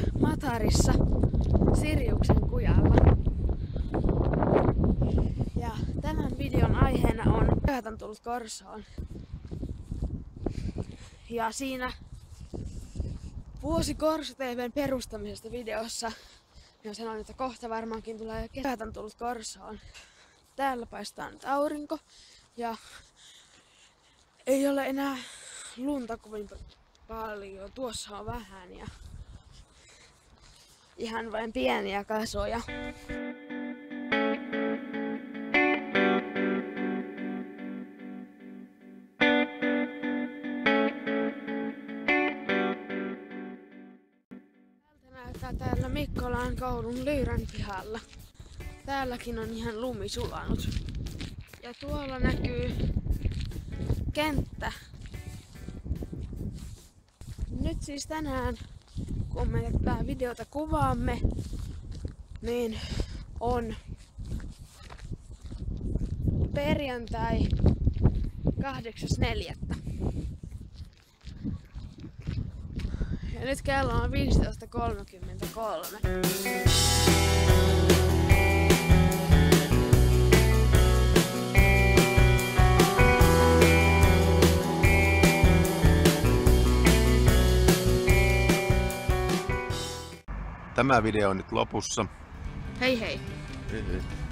Matarissa Siriuksen kujalla. Ja tämän videon aiheena on pojat on tullut Korsoon. Ja siinä vuosi Korso TV:n perustamisesta videossa minä sanoin, että kohta varmaankin tulee pojat on tullut Korsoon. Täällä paistaa nyt aurinko ja ei ole enää lunta kovin paljon. Tuossa on vähän ja ihan vain pieniä kasoja. Näyttää täällä Mikkolan koulun Lyyrän pihalla. Täälläkin on ihan lumi sulanut. Ja tuolla näkyy kenttä. Nyt siis tänään, kun me tätä videota kuvaamme, niin on perjantai 8.4. Ja nyt kello on 15.33. Tämä video on nyt lopussa. Hei hei! Hei hei.